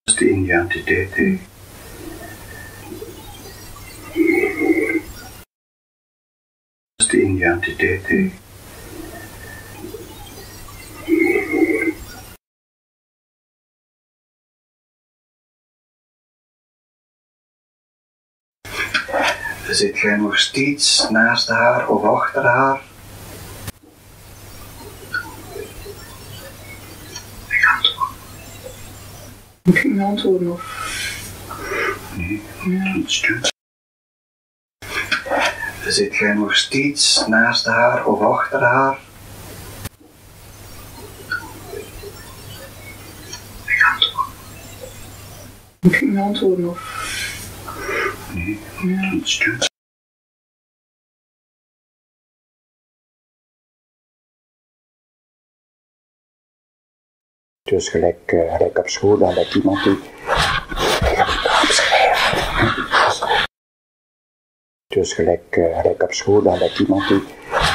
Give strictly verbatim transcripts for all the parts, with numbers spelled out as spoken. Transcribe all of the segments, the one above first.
de identiteit. De identiteit. Zit jij nog steeds naast haar of achter haar? Ik antwoord. Ik ging antwoorden op. Nee, Ja. iets doen. Zit jij nog steeds naast haar of achter haar? Ik antwoord. Ik ging antwoorden op. Nee, Ja. iets doen. Dus gelijk, uh, gelijk op school, dan lijkt iemand die... Dus gelijk, uh, gelijk op school, dan lijkt iemand die...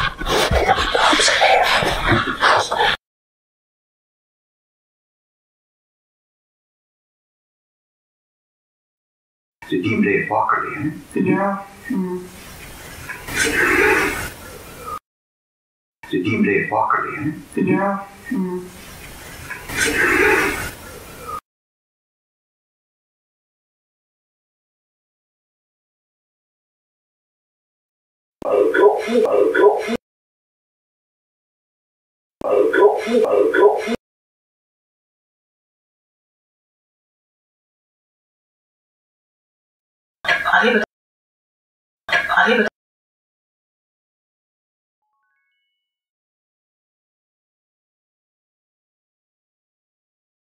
De die bleef wakker liggen. Ja. Mm. De die bleef wakker liggen. Ja. Mm. Arriba. Arriba.